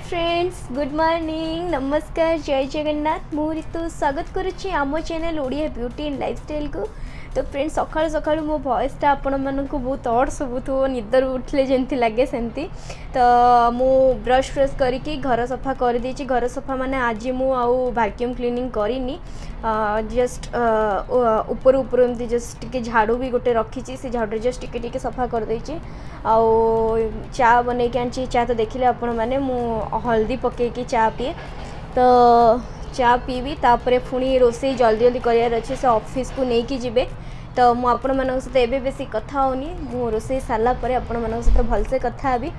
Friends good morning नमस्कार जय जगन्नाथ मु ऋतु स्वागत करुच्ची आम channel Odia beauty and lifestyle को। तो फ्रेंड्स सकाळु सकाळु मो वॉइसटा आपण मानक बहुत अड़ शुभुथो निदर उठले जमती लगे सेमती। तो मु ब्रश फ्रश करके घर सफा कर देछि। घर सफा माने आज मु आउ वैक्यूम क्लीनिंग करिनी जस्ट ऊपर ऊपर एमती जस्ट टिके झाड़ू भी गोटे रखी से झाड़ू जस्ट टिके टिके सफा कर देछि। आउ चा बनै के आनछि। चा तो देखिले आपण माने मु हल्दी पके की चा पिए। तो चा पीबी तापरे पुणी रोसे जल्दी जल्दी करार अच्छे से ऑफिस को नहीं कि जीवे। तो मु आपण मानक सहित एबे बेसी कथा होनी मु रोसे सारा परे आपण मानक सहित भलसे कथा हेबी।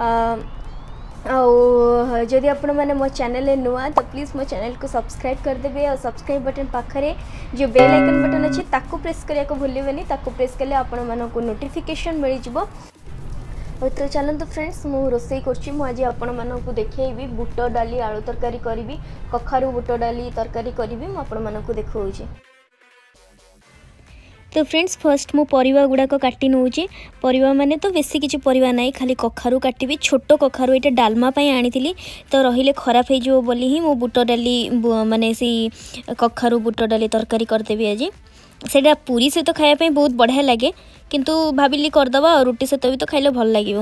जदि आपण मैंने मो चैनल नुआ तो प्लीज़ मो चैनल को सब्सक्राइब करदेवे और सब्सक्राइब बटन पाखरे जो बेल आइकन बटन अच्छे ताको प्रेस करिया को भूलिबेनी। ताको प्रेस कले आपण मानक नोटिफिकेशन मिल जिवो। तो चलते फ्रेंड्स मु रोसई करछि। मु आज आपण मानक देखैबी बुट डाली आलू तरकारी करी कखारू बुट डाली तरकारी करी मु आपण मानक देखौछि। तो फ्रेंड्स फर्स्ट मु परिवा गुड़ाक काटी नौची। परिवा माने तो बेसी किछि परिवा नाही खाली कखारू काटिबी। छोटो कखारू एटा डालमा पई आनीथिली तो रहिले खराब हे जो बोली ही मु बुट डाली माने सी कखारू बुट डाली तरकारी करदेबी। आज सेटा पूरी सहित खाया पे बहुत बढ़िया लगे किंतु भाविली करदबा रुटी सहित भी तो खाइले भल लागिवो।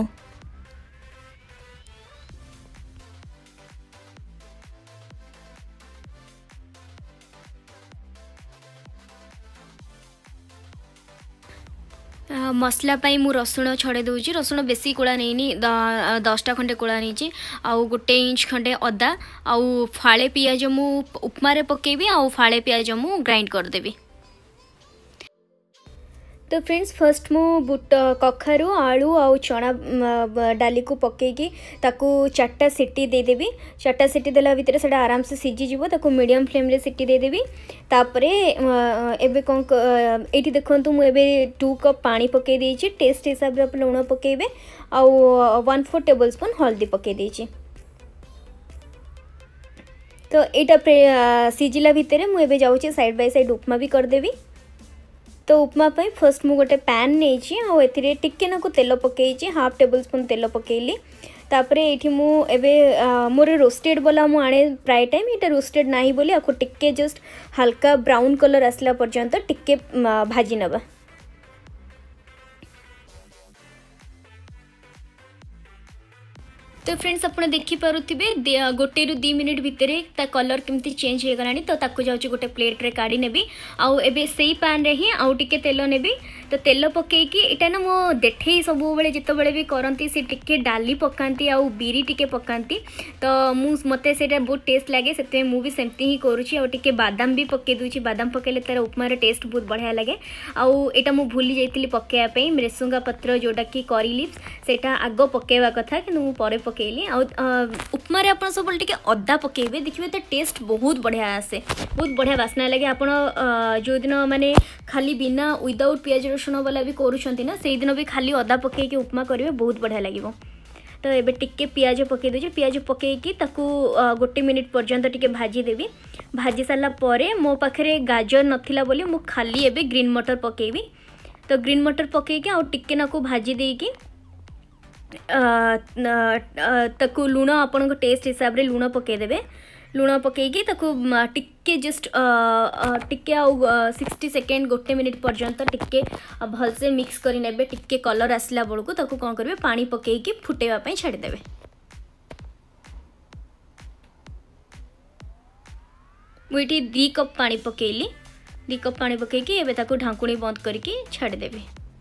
मसला पाई मु रसुण छड़े दूची। रसुण बेसी कोड़ा नहीं 10टा खंडे कोड़ा नहीं आउ गोटे इंच खंडे अदा आउ फाळे पियाज मु उपमारे पकेबी आउ फाळे पियाज मु ग्राइंड कर देबी। तो फ्रेंड्स फर्स्ट मु बुट कखारू आलू आउ चना डाली को पकेकी ताकू 4टा सीटी दे देबी। 4टा सीटी देला भितर सेटा आराम से सिझी जिवो। ताकू मीडियम फ्लेम रे सीटी दे देबी। तापरे एबे कोन एठी देखंतु मु एबे 2 कप पानी पके देछि। टेस्ट हिसाब रे लूण पकेबे आउ 1/4 टेबलस्पून हल्दी पके देछि। तो एटा सिझिला भितर मु एबे जाउछि साइड बाय साइड उपमा भी कर देबी। तो उपमा पाई फर्स्ट मु गोटे पैन नहीं आउ एथिरे टिके नाकु तेल पकेइछि 1/2 टेबलस्पून तेल पकेइली। तापरे एठी मु एबे मोर रोस्टेड वाला मु आने प्राय टाइम एटा रोस्टेड नाही बोली आको टिके जस्ट हल्का ब्राउन कलर आसला पर्यंत टिके भाजी नबा। तो फ्रेंड्स आप देखिपे गोटे रु 2 मिनिट भितर ता कलर केमती चेंज हो गलानी। तो ताको जाउची गोटे प्लेट रे काढी नेबी आउ एबे सेई पैन रे ही आउ टिके तेल नेबी। तो तेल पकेकी एटा ना मो देठे सब बेले जिते बेले भी करंती से टिके डाली पकांती आउ बीरी टिके पकांती। तो मु मते सेटा बहुत टेस्ट लागे सेते मु भी सेमती ही करूची। आउ टिके बादाम भी पके दूची। बादाम पकेले तार उपमा रे टेस्ट बहुत बढ़िया लागे। आउ एटा मु भूली जाइतिली पकेया पे मृसुंगा पत्र जोटा की करी लीव्स सेटा आगो पकेवा कथा कि मु परे पकेली। उपमा रे आपण सब टिके अदा पकेबे देखिबे तो टेस्ट बहुत बढ़िया आसे बहुत बढ़िया बास्ना लगे। आपण जो दिन माने खाली बिना विदाउट पियाज रसुण वाला भी करूछंती ना से दिन भी खाली अदा पके के उपमा करिवे बहुत बढ़िया लागिवो। तो एबे टिके पियाज पके देछि। पियाज पके की ताकू गोटे मिनिट पर्यंत टिके भाजी देबी। भाजी साला परे मो पाखरे गाजर नथिला बोली मु खाली एबे ग्रीन मटर पकेबी। तो ग्रीन मटर पके के आ टिके नाकू भाजी देकी ताकू लूण आपण टेस्ट हिसाब रे लूण पके देबे। लूण पकेकी ताकू टिके जस्ट टिके आ 60 सेकेंड गोटे मिनिट पर्यंत टिके भलसे मिक्स करी नेबे। टिके कलर आसला बळकू ताकू कोन करबे पानी पकेकी फुटेवा पई छाडी देबे। मुइटी 2 कप पानी पकेली। 2 कप पानी पकेकी एबे ताकू ढांकुणी बंद करके छाडी देबे।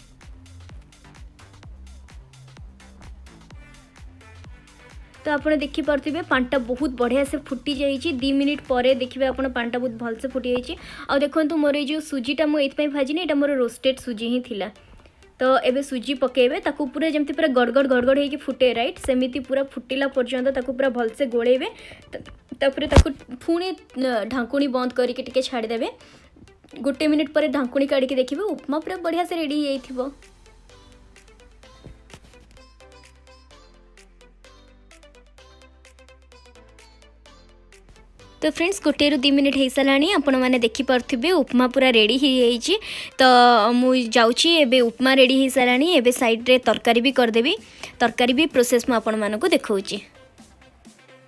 तो आप देखिपे पानीटा बहुत बढ़िया से फुटी जाइए। 2 मिनिट पर देखिए आप पानीटा बहुत भलसे फुटी जाइए। आ देखो मोर जो सुजीटा मुझे भाजिनी यहाँ मोर रोस्टेड सुजी ही थिला। तो एबे सुजी पकेबे ताकू पूरा जमती पूरा गड़गड़ गड़गड़ होगी फुटे राइट सेमिति पूरा फुटिला पर्यंत ताकू पूरा भलसे गोलेबे। तापरे ताकू पुणी ढांकुणी बंद करके टिके छाड़ी देबे। गोटे मिनिट पर ढांकुणी काढ़ी देखिए उपमा पूरा बढ़िया से रेडी हो जाइथिबो। तो फ्रेंड्स गोटे रु 2 मिनिट हो सारा आपण मैंने देखिपे उपमा पूरा रेडी हो। तो मुझे जाऊँगी एबे उपमा रेडी हो सारा। एबे साइड रे तरकारी भी करदेवी। तरकारी भी प्रोसेस मुझे आपण मानक देखौची।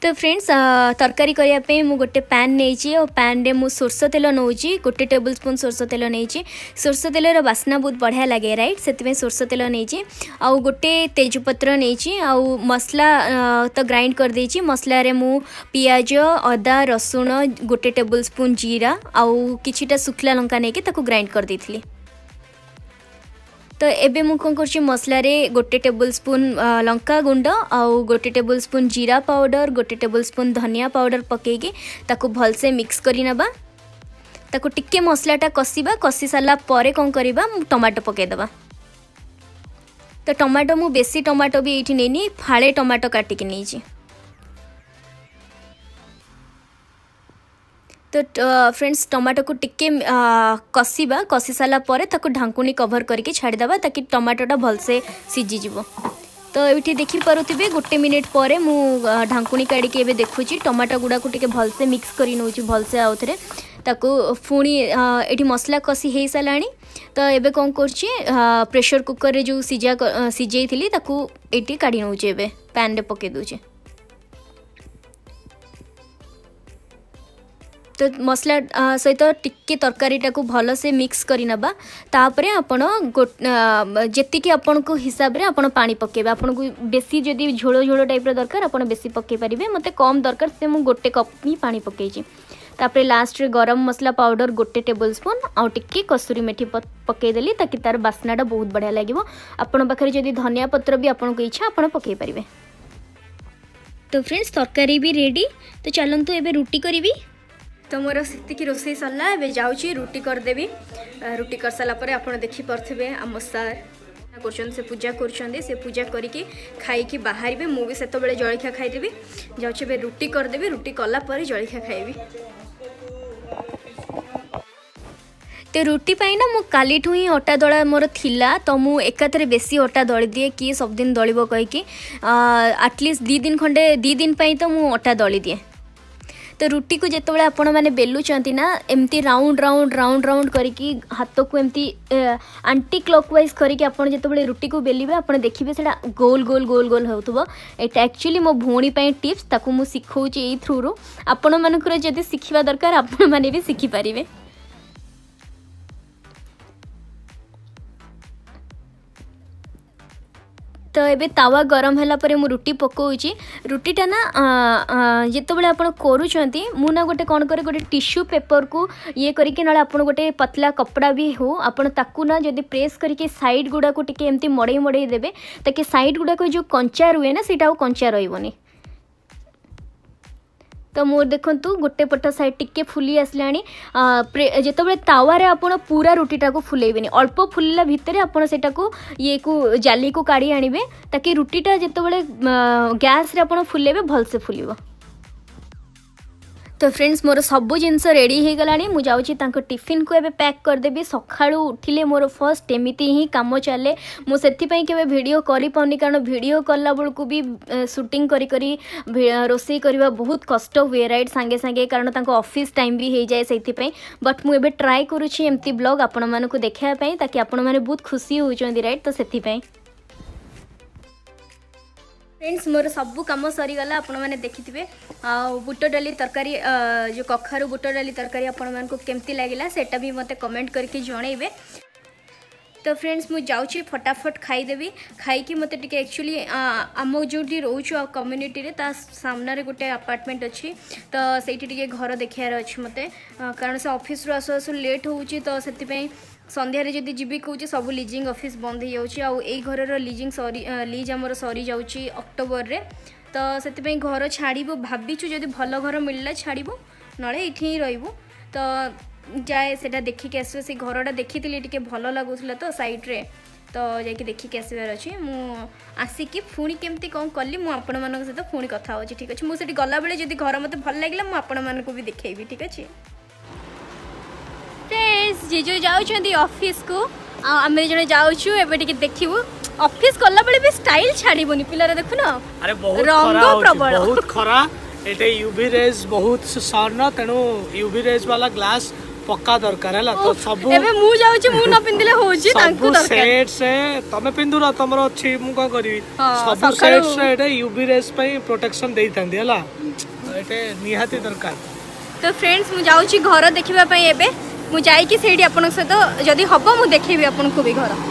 तो फ्रेंड्स तरकारी करने मुझे गोटे पैन नहीं और पैन रे मु सोरष तेल नौची 1 टेबल स्पून सोरष तेल नहीं सोरष तेलर बास्ना बहुत बढ़िया लगे राइट से सोरष तेल नहीं आउ गोटे तेजपत्र नहीं आउ मसला तो ग्राइंड कर देछि मसला रे मु पियाज अदा रसुण 1 टेबल स्पून जीरा आउ किछिटा सुखला लंका नहीं ताको ग्राइंड कर देथिली। तो एबे मु कौन कर मसला रे 1 टेबल स्पून लंका गुंड आउ 1 टेबल स्पून जीरा पाउडर 1 टेबल स्पून धनिया पाउडर पकेगी ताको भलसे मिक्स करी नबा ताको टिके मसलाटा कसिबा कसी सारा परे कौन करिबा टमाटो पकेदबा। तो टमाटो मु बेसी टमाटो भी एठी नेनी फाळे टमाटो काटिकी नेछि। तो फ्रेंड्स टमाटो को टिके कसिबा कसी सारा परे ताको ढांकुनी कवर करके छाड़ीदबा ताकि टमाटोटा भलसे सीझी जीवो। तो ये देखी पारुथिबे 1 मिनिट पर मु ढांकुनी काढ़ी एबे देखुची टमाटो गुड़ा को टिके भलसे मिक्स करी नउची भलसे आउ थरे ताको पुणी एठी मसला कसी हे सालाणी। तो एबे कौन करची प्रेशर कुकर रे जो सिझाई थिली ताको एठी काढ़ी नउची एबे पैन रे पके दोची। तो मसला सहित टिके तरकारीटा को भल से मिक्स करी नबा तापरे आपण जेतिकी आपण को हिसाब रे आपण पानी पकेबे आपण को बेसी जदी झोलो झोलो टाइप रो दरकार आपण बेसी पके परिबे मते कम दरकार से मु 1 कप ही पानी पकेची। तापरे लास्ट रे गरम मसला पाउडर 1 टेबल स्पून आ टिके कसूरी मेथी पके देली ताकि तार बास्नाटा बहुत बढ़िया लागिवो। आपण पाखरे जदी धनिया पत्र भी आपण को इच्छा आपण पके परिबे। तो फ्रेंड्स तरकारी भी रेडी। तो चलंतु एबे रुटी करिवि। तो मोर से रोसई सरला ए जाऊँगी रुटी करदेवी। रुटी कर सारा पर आप देखिपे आम सार कर पूजा कर पूजा करके खाई बाहर मुझे से जलखिया खाईदेवी जाऊँगी रुटी करदेवी रुटी कलापर जलखिया खाइबी। तो रुटी पाई ना मु काली ही अटा दला मोर थिला तो मु एकाथरे बेसी अटा दली दिए कि सब दिन दलिबो कहीकि एटलिस्ट 2 दिन खंडे 2 दिन पाई तो मु अटा दली दिए। तो रुटी को जिते आपण मैंने बेलुंट ना एमती राउंड राउंड राउंड राउंड करके हाथ को एमती आंटी क्लॉकवाइज करके आप जिते रुटी को बेलिबे आप देखिए से गोल गोल गोल गोल होथबो। एटा एक्चुअली मो भौणी पई टिप्स ताकू मु सिखौची ए थ्रू रो आपण मानकर जदी सिखिबा दरकार आपण माने भी सिखि परिबे। तो ये तावा गरम है पर मु रुटी पकाऊँगी रुटीटा ना जिते बड़े आप करुँच मुना गोटे कौन करे गोटे टिश्यू पेपर को ये करके ना आप गोटे पतला कपड़ा भी हो आप ना जदि प्रेस करके साइड गुड़ा को टिके एमती मड़ई मड़ई देवे ताकि साइड गुड़ा को जो कंचा रुए ना सीटा कंचा रही। तो मोर देखु गोटे पट साइड टिके फुली आसलानी जिते बड़े तावारे आपण पूरा रुटीटा को फुलेबेनी अल्प फुलिला भितर आपण सेटा को ये को जाली को काढ़ी आनिबे ताकि रुटीटा जिते बड़े गैस रे आपण फुलेबे भल से फुलिबो। तो फ्रेंड्स मोर सबू जिनस रेडी हो गलानी मु जाउची तांको टिफिन को एबे पैक कर देबी। सखाळू उठिले मोर फर्स्ट एमिति ही काम चले मु सेथि पई केबे वीडियो करि पाउनी कारण वीडियो करला बेल को भी शूटिंग करी करी रोसई करबा बहुत कष्ट हुए राइट सांगे सांगे कारण तांको ऑफिस टाइम भी हो जाए सेथि पई बट मु एबे ट्राई करूची एमती ब्लॉग आपण मानको देखिया पई ताकि आपण माने बहुत खुशी होचोंदी राइट। तो सेथि पई फ्रेंड्स मोर सबू कम सरीगला आपण मैंने देखिथे बुट डाली तरकारी जो कखारू बुट डाली तरकारी आपण मानको केमती लागिला सेटा भी मते कमेंट करके जणैबे। तो फ्रेंड्स मु जाऊँगी फटाफट खाईदेवी खाई मत टे एक्चुअली आम जो रोचु कम्युनिटी रे ता सामने रे गोटे अपार्टमेंट अच्छी तो से घर देखार अच्छी मत कारण से ऑफिस रू आसु आसु लेट होउची तो से संध्यार जदि जीवी कहूँ सब लिजिंग ऑफिस बंद हो जाए घर लिजिंग लीज आमर सरी जाऊँगी अक्टोबर रे तो से घर छाड़ू भावीचु जदि भल घर मिलला छाड़ू ना ये रही तो जाए से देखिक आस से घरटा देखी टे भल लगुला तो साइड रे तो जाकि देखिक आसबार अच्छे मु आसिकी पुणी केमती कौन कली मुझे सहित पुणी कथा हो ठीक अच्छे मुझे गला बेले जदि घर मत भल लगे मुझे भी देखी ठीक अच्छे। फ्रेंड्स जीजू जाऊँ ऑफिस को आम जन जाऊँ एवं देखू ऑफिस गला बेले भी स्टाइल छाड़बनी पिलार देखु ना अरे बहुत रंग प्रबल बहुत खरा एटे यूवी रेज बहुत सन तेणु यूवी रेज वाला ग्लास पक्का दरकार है तो सब एबे मु जाउची मु न पिंदिले होची तांकु दरकार सेट से तमे पिंदुरा तमरो अछि मु का करी सब सेट से एटा यूवी रेज पई प्रोटेक्शन देई थांदी हला ये निहाती दरकार। तो फ्रेंड्स मु जाऊँगी घर देखा एबे मुझे से आप सहित जदि हम मुझे देखी आपको भी घर।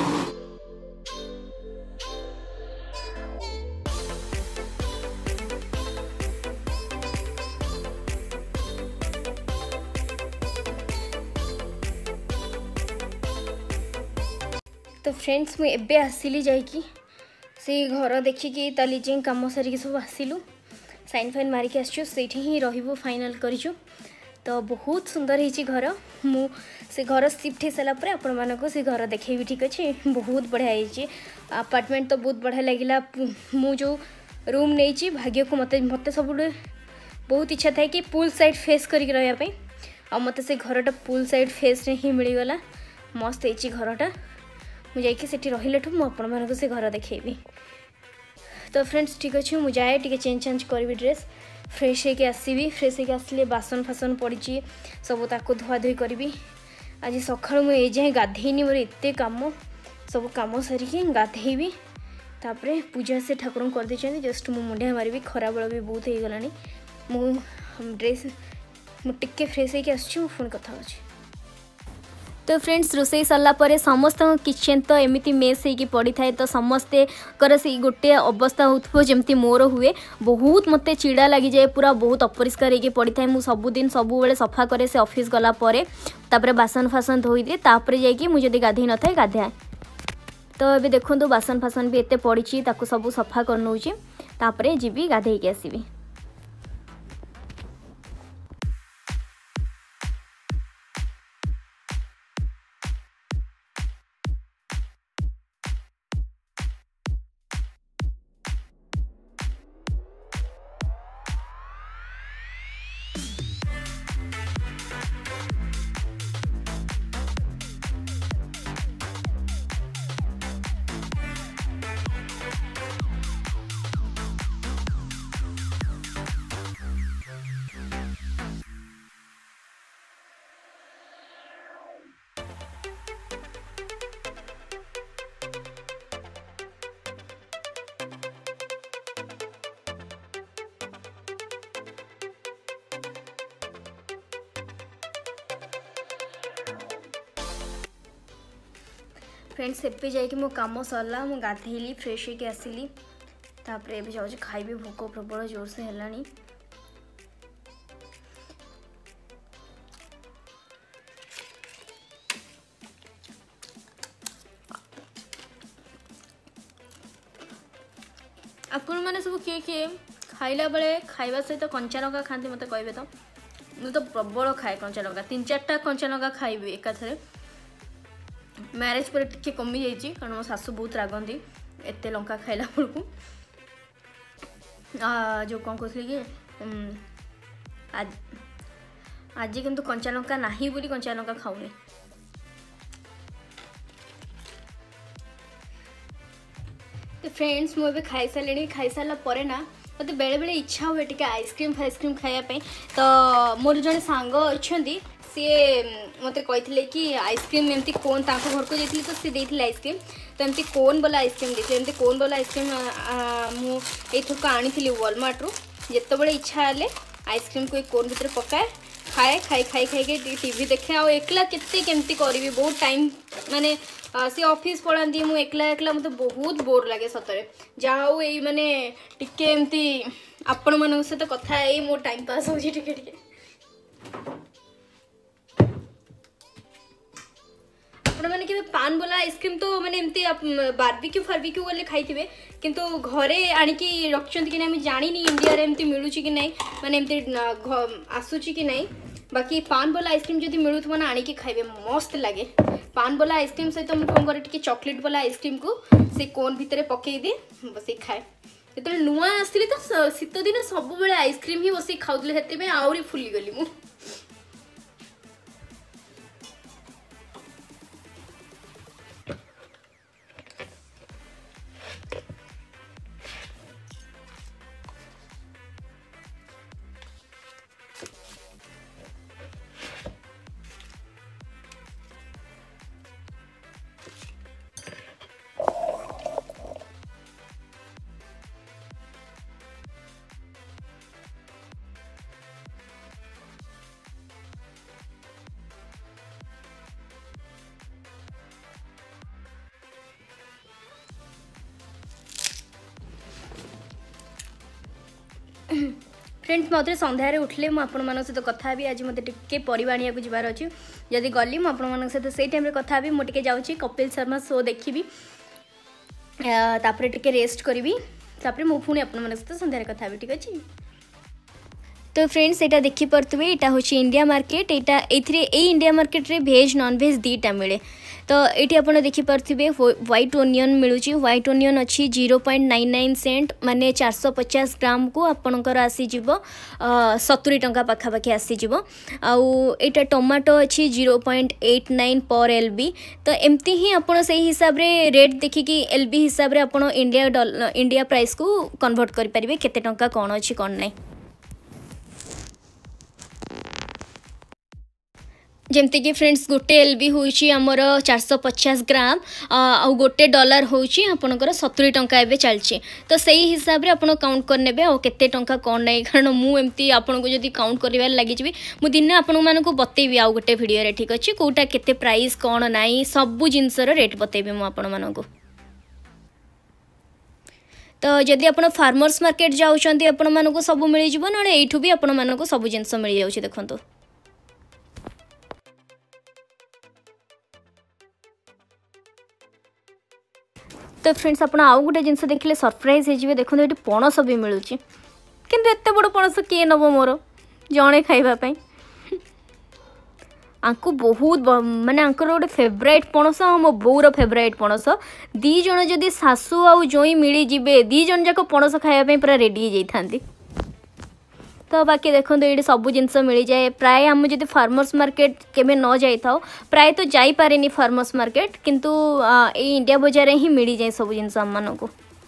तो फ्रेंड्स मुझे एबे आसिली जाइकी से घर देखिकी लिजिंग कम सारिकी सब आसिलु साइन फाइन मारिकी आसचु सेठी ही रहिबु फाइनल करिचु। तो बहुत सुंदर होइची घर मु से घर शिफ्ट हो सारा पर आपण मानको से घर देखेबी ठीक अच्छे बहुत बढ़िया होइची अपार्टमेंट तो बहुत बढ़िया लगिला। मु जो रूम नहीं भाग्य को मते मते सब बहुत इच्छा था कि पूल साइड फेस करके रहा पे आ मते से घरटा पूल साइड फेस रे ही मिलगला मस्त होइची घरटा मुझे सेठी रहिलेठु मु आपण मानको से घर देखेबी। तो फ्रेंड्स ठीक अच्छे मुझे जाए टी चेंज चेंज करी ड्रेस फ्रेश होके आसबि फ्रेश होके आसले बासन फासन पड़ी सब ताको धुआ धुई करी। आज सकाळु मुझे जाए गाधेनी मोर एते काम सब कम सारिकी गाधेबी तापरे पूजा से ठाकुर कर देछन जस्ट मु मुंडिया मारिबी खरा बेल भी बहुत हो गलानी मु ड्रेस मु टिके फ्रेश होके आसछु फोन कथा होछि। तो फ्रेंड्स रोसई सरला परे समस्त किचन तो एमती मेस होगी पड़ी थाए तो समस्ते कर से गोटे अवस्था हो जमती मोर हुए बहुत मते चिड़ा लगी जाए पूरा बहुत अपरिष्कार होगी पड़ी थाए मु सबुदिन सबुबले सफा करे से ऑफिस गला परे तापरे बासन फासन धोई दिए तापरे जाइए मुझे गाधे न था गाधाए। तो ये देखो बासन फासन भी एते पड़ी ताको सब सफा कर नौची तापरे जीवी गाधे के आसबि। फ्रेंड्स एपे जाइए मो काम सरला मु गाधेली फ्रेश होके आसिली तापरे एबे जाउछि खाइबे भोक प्रबल जोर से हेलानी। आपण माने सब किए किए खाइला बेले खाइबा सहित कंचा लंका खाते मत कहबे तो मु तो प्रबल खाए कंचा लंका 3-4टा कंचा लंका खाइबे एकाथरे। मैरेज पर टिके कमी जाइए कारण मो सासू बहुत रागंती एत लंका खाइला बेलू जो कौन कहती कि आज किंतु कंचा लंका नहीं बोली कंचा लंका खाऊनी। तो फ्रेंड्स मुझे खाई सारे खाई सारा पर ना मत बेले बेले इच्छा हुए टे आइसक्रीम फाइसक्रीम खायापी। तो मोर जड़े सांग अच्छा सी मत कहते कि आइसक्रीम एमती कोन घर को जाइए तो सी देते आइसक्रीम तो एमती कोन वाला आइसक्रीम देते एमती कोन वाला आइसक्रीम मुझे आनी वॉलमार्ट रू जिते बड़े इच्छा है आइसक्रीम को कोन भीतर पकाए खाए खाई खाई खाई टीवी देखे आ एकला केमती करी बहुत टाइम माने सी ऑफिस पढ़ाती मुझे एकला एकला मतलब बहुत बोर लगे सतरे जाऊ यही माने टिके एमती आपण मान सहित कथा मो टाइम पास हो टिके मैंने कि पान वाला आइसक्रीम तो मैंने एमती बारबिक्यू फारबिक्यू गले खाई किंतु घरे आणिकी रखिंट कि नहीं जानी इंडिया रे एमती मिलूँ कि नहीं माने एमती आसूची कि नहीं बाकी पान वाला आइसक्रीम जब मिलू मैंने आणिकी खाइबे मस्त लगे। पान वाला आइसक्रीम सहित मुझे कौन करे चॉकलेट वाला आइसक्रीम को से कोन भितर पकई दिए बस खाए जो नुआ आसती तो शीत दिन सब बेले आइसक्रीम ही बस खाऊली से आहरी फुलीगली मु। फ्रेंड्स मत सन्धार उठले मुझे सहित कथा भी आज मत टे परिवा आने को जबार अच्छी जदि गली मुझे सहित से टाइम कथा मुझे जाऊँगी कपिल शर्मा शो देखी तापर टे रेस्ट करी तापर मुझे पुणी आप सहित सन्धार कथा भी ठीक अच्छे। तो फ्रेंड्स यहाँ देखिपे यहाँ हूँ इंडिया मार्केट यहाँ इंडिया मार्केट रे भेज नॉन भेज दीटा मिले। तो ये आप देखिपे व्हाइट ओनियन मिलूँ व्हाइट ओनियन अच्छी 0.99 सेंट माने 450 ग्राम को आपणकर आसीज 70 टंका पाखापाखि आसीज। आईटा टमाटो अच्छी 0.89 पर LB। तो एमती ही आप हिसाब रे रेट देखिकी LB हिसाब रे आप इंडिया प्राइस को कन्वर्ट करें केते टंका कौन अच्छी कौन नहीं। जमती कि फ्रेंड्स गोटे LB होची हमर 450 ग्राम आ गोटे डॉलर होची आपनकर 70 टंका एबे चलची। तो सही हिसाब रे आपण काउंट करनेबे आ केते टंका कोन नै कारण मु एमती आपन को जदी काउंट करिवार लागि जिवि मु दिन आपन माने को बतेबी आ गोटे वीडियो रे ठीक अछि कोटा केते प्राइस कोन नै सब जिंस रो रेट बतेबी मु आपन माने को। तो जदि आपण फार्मर्स मार्केट जाउछंती आपन माने को सब मिलि जिवो न एठु भी आपन माने को सब जिंस मिलि जाउछि देखंतो। तो फ्रेंड्स आप आउ गोटे जिनस देखिले सरप्राइज हो देखो ये पणस भी मिलूँ किंतु एत बड़ पणस किए नब मोर जड़े खाइबापी आंको बहुत माने आंकर गोटे फेवरेट पणस मो बोर फेवरेट पणस दी जन जदि सासू आउ जोई मिली जिबे दी जन जाक पणस खाइबा पूरा रेडी हो जाइथांती। तो बाकी देखो ये सब जिनस मिल जाए प्राय आम जब फार्मर्स मार्केट केबे न जाई था प्राय तो जाई पारेनी फार्मर्स मार्केट किंतु इंडिया बजार ही मिल जाए सब जिनस आम मानक।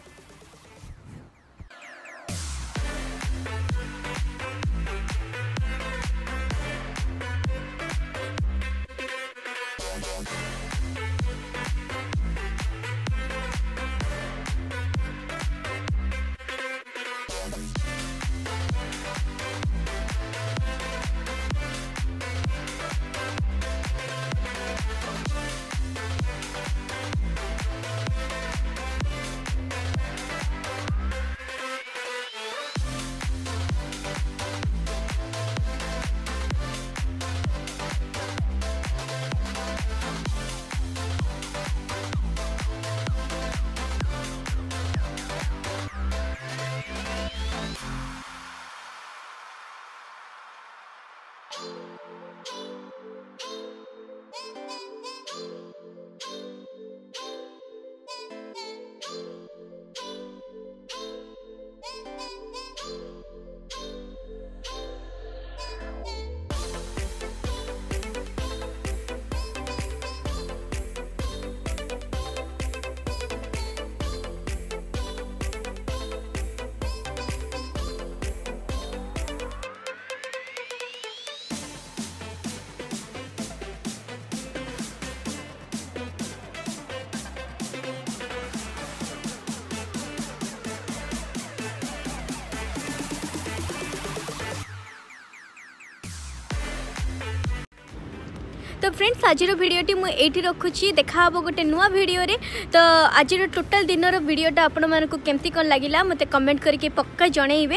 तो फ्रेंड्स आज भिडियोटी मुझे रखुची देखा गोटे नुआ वीडियो रे। तो आज टोटाल दिन वीडियोटा आपण मानक केमती कौन लगिला मते कमेंट करके पक्का जनइबे।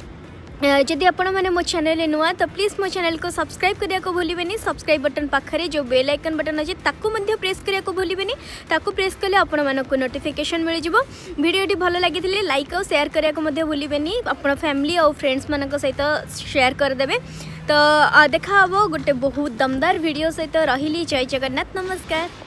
जदि आपण मैंने मो चैनल नुआ तो प्लीज़ मो चैनल को सब्सक्राइब करने को भूलिबेनी। सब्सक्राइब बटन पाखरे जो बेल आइकन बटन अच्छे ताकू मध्य प्रेस करने को भूलिबेनी। ताकू प्रेस कले आपण मानक नोटिफिकेशन मिल जिवो। वीडियोटी भल लगी लाइक और शेयर करने को मध्य भूलिबेनी। आपण फैमिली और फ्रेंड्स मानक सहित शेयर करदेबे। तो देखा गोटे बहुत दमदार वीडियो सहित रही। जय जगन्नाथ, नमस्कार।